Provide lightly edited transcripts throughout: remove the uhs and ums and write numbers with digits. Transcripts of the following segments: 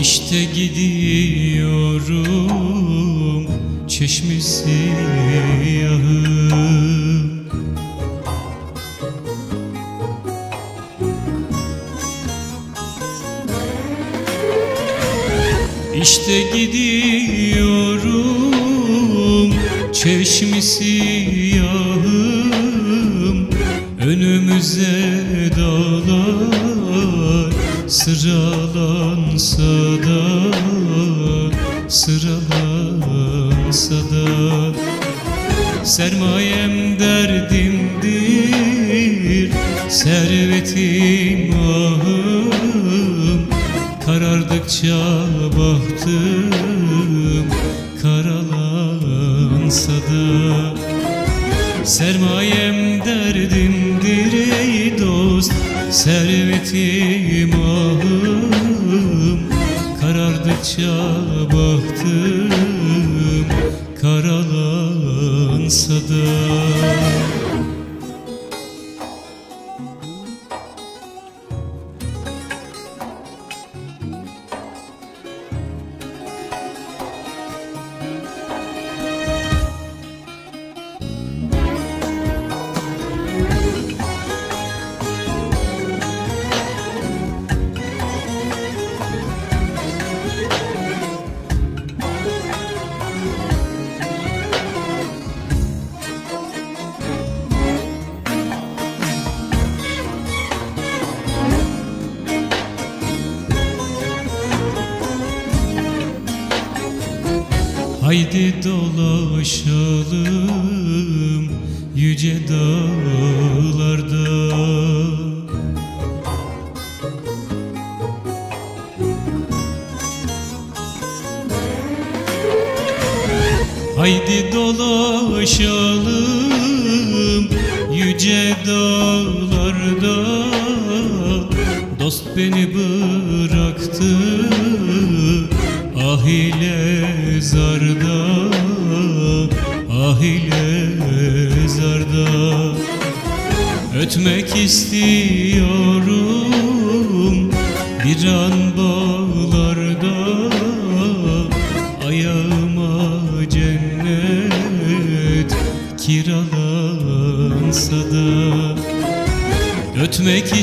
İşte gidiyorum çeşmesi yahım. İşte gidiyorum çeşmesi yahım. Önümüze dağlar sıralansa da, sıralansa da, sermayem derdimdir, servetim ahım. Karardıkça bahtım karalansa da, sermayem derdimdir ey dost, servetim ahım. Karardıkça bahtım karalansa da. Haydi dolaşalım yüce dağlarda, haydi dolaşalım yüce dağlarda. Dost beni bıraktı ah ile zarda, ah ile zarda. Ötmek istiyorum bir an bağlarda, ayağıma cennet kiralansa da. Ötmek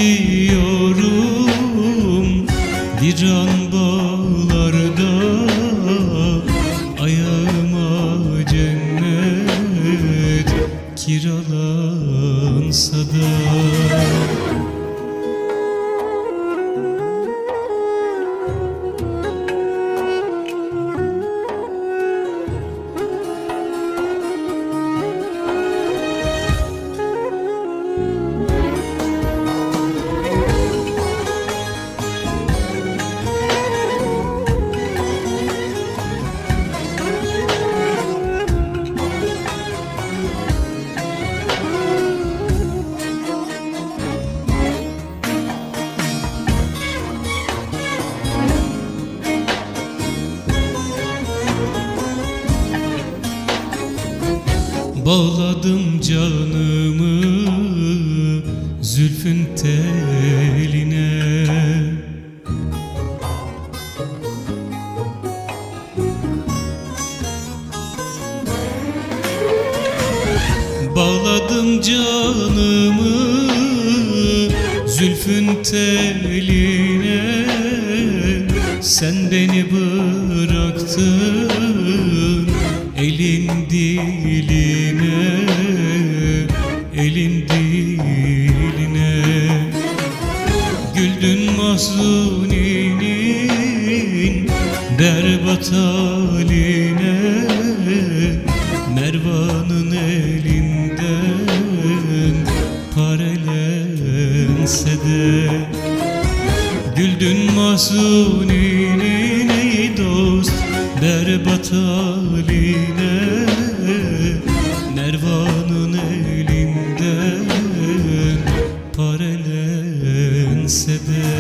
istiyorum bir an bağlarda, ayağıma cennet kiralansa da. Bağladım canımı zülfün teline, bağladım canımı zülfün teline. Sen beni bıraktın elin diline, elin diline. Güldün Mahzuni'nin berbat haline, Mervan'ın elinden parelense de. Güldün Mahzuni'nin ey dost berbat haline, Mervan'ın elinden parelense de.